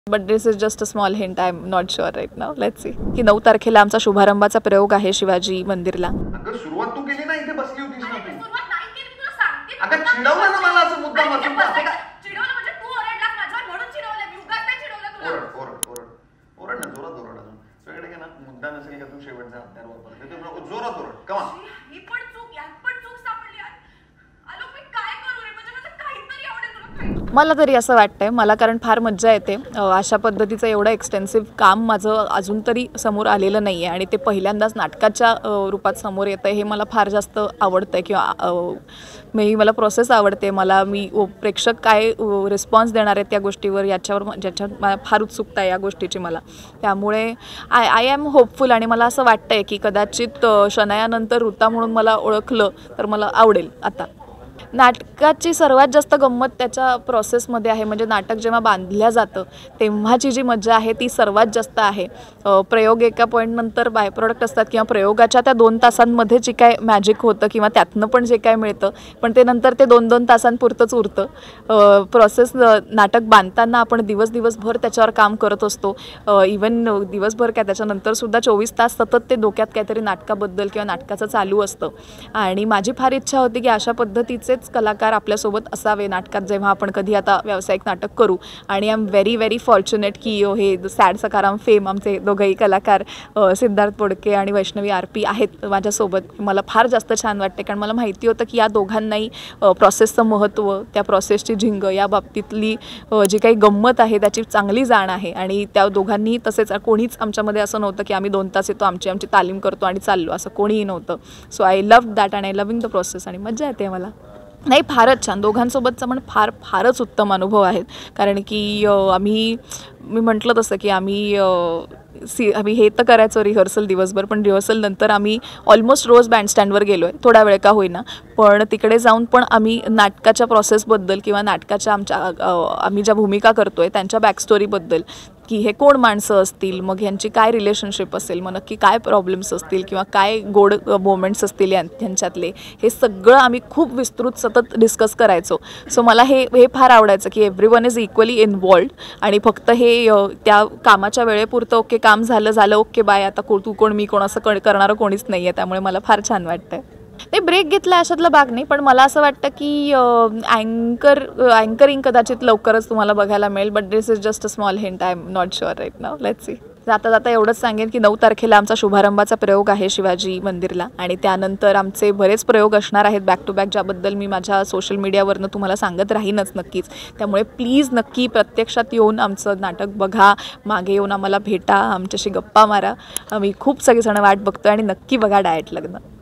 But this is just a small hint. I am not sure right now. Let's see की 9 तारखेला आमचा शुभारंभाचा प्रयोग आहे शिवाजी मंदिरला. अगं सुरुवात तू केली ना, इथे बसली होतीस ना तू. सुरुवात नाही केली, तुला सांगते. अगं चिडवलं ना मला असं मुद्दाम वाचून. चिडवलं म्हणजे तू ओरडलास माझ्यावर म्हणून चिडवलं मी. उगाच नाही चिडवलं तुला. ओरड ना, जोरात ओरड. अजून तुझ्याकडे ना मुद्दा नसेल का तू शेवटचा हत्यार वापरते तू. जोरात ओरड. कमा ही पण चूक, यात पण चूक सापडली यार. आलो मी काय करू रे? म्हणजे माझं काहीतरी आवडेल तुला. मला तरी असं वाटतंय, मला कारण फार मज्जा येते. अशा पद्धतीचं एवढं एक्सटेन्सिव्ह काम माझं अजून तरी समोर आलेलं नाही आहे आणि ते पहिल्यांदाच नाटकाच्या रूपात समोर येतं आहे. हे मला फार जास्त आवडतं आहे किंवा मला प्रोसेस आवडते. मी प्रेक्षक काय रिस्पॉन्स देणार आहेत त्या गोष्टीवर ज्याच्यावर मला फार उत्सुकता आहे या गोष्टीची मला. त्यामुळे आय एम होपफुल आणि मला असं वाटतं आहे की कदाचित शनायानंतर ऋता म्हणून मला ओळखलं तर मला आवडेल. आता नाटकाची सर्वात जास्त गंमत त्याच्या प्रोसेसमध्ये आहे. म्हणजे नाटक जेव्हा बांधल्या जातं तेव्हाची जी मजा आहे ती सर्वात जास्त आहे. प्रयोग एका पॉईंटनंतर बाय प्रोडक्ट असतात किंवा प्रयोगाच्या त्या 2 तासांमध्ये जे काय मॅजिक होतं किंवा त्यातनं पण जे काय मिळतं, पण ते नंतर ते 2-2 तासांपुरतंच उरतं. प्रोसेस नाटक बांधताना आपण दिवसभर त्याच्यावर काम करत असतो. इवन दिवसभर काय त्याच्यानंतरसुद्धा 24 तास सतत ते डोक्यात काहीतरी नाटकाबद्दल किंवा नाटकाचं चालू असतं. आणि माझी फार इच्छा होती की अशा पद्धतीचे कलाकार आपल्यासोबत असावे नाटकात जेव्हा आपण कधी आता व्यावसायिक नाटक करू. आणि आय एम व्हेरी फॉर्च्युनेट की हे सॅड सकाराम फेम आमचे दोघंही कलाकार सिद्धार्थ बोडके आणि वैष्णवी आरपी आहेत माझ्यासोबत. मला फार जास्त छान वाटते कारण मला माहिती होतं की या दोघांनाही प्रोसेसचं महत्त्व, त्या प्रोसेसची झिंग, या बाबतीतली जी काही गंमत आहे त्याची चांगली जाण आहे. आणि त्या दोघांनीही तसेच कोणीच आमच्यामध्ये असं नव्हतं की आम्ही 2 तास येतो, आमची तालीम करतो आणि चाललो, असं कोणीही नव्हतं. So I love that and I loving the process आणि मजा येते मला. नाही, फारच छान. दोघांसोबतचा पण फारच उत्तम अनुभव आहेत. कारण की मी म्हटलं तसं की आम्ही हे तर करायचो रिहर्सल दिवसभर, पण रिहर्सल नंतर आम्ही ऑलमोस्ट रोज बँडस्टँडवर गेलो आहे, थोडा वेळ का होईना. पण तिकडे जाऊन पण आम्ही नाटकाच्या प्रोसेसबद्दल किंवा नाटकाच्या आम्ही ज्या भूमिका करतो आहे त्यांच्या बॅकस्टोरीबद्दल, की हे कोण माणसं असतील, मग ह्यांची काय रिलेशनशिप असेल, मग नक्की काय प्रॉब्लेम्स असतील किंवा काय गोड मोमेंट्स असतील ह्यांच्यातले, हे सगळं आम्ही खूप विस्तृत सतत डिस्कस करायचो. सो मला हे फार आवडायचं की एव्हरीवन इज इक्वली इन्वॉल्व्ड आणि फक्त हे त्या कामाच्या वेळेपुरतं ओके काम झालं ओके बाय, आता तू कोण मी कोण असं करणारं कोणीच नाही आहे. त्यामुळे मला फार छान वाटतं. ते ब्रेक घेतला अशातला भाग नाही, पण मला असं वाटतं की अँकरिंग कदाचित लवकरच तुम्हाला बघायला मिळेल. But this is just a small hint. I am not sure right now. Let's see. जाता एवढंच सांगेन की 9 तारखेला आमचा शुभारंभाचा प्रयोग आहे शिवाजी मंदिरला आणि त्यानंतर आमचे बरेच प्रयोग असणार आहेत बॅक टू बॅक, ज्याबद्दल मी माझ्या सोशल मीडियावरनं तुम्हाला सांगत राहीनच नक्कीच. त्यामुळे प्लीज नक्की प्रत्यक्षात येऊन आमचं नाटक बघा, मागे येऊन आम्हाला भेटा, आमच्याशी गप्पा मारा. आम्ही खूप सगळेजण वाट बघतो आणि नक्की बघा डाएट लग्न.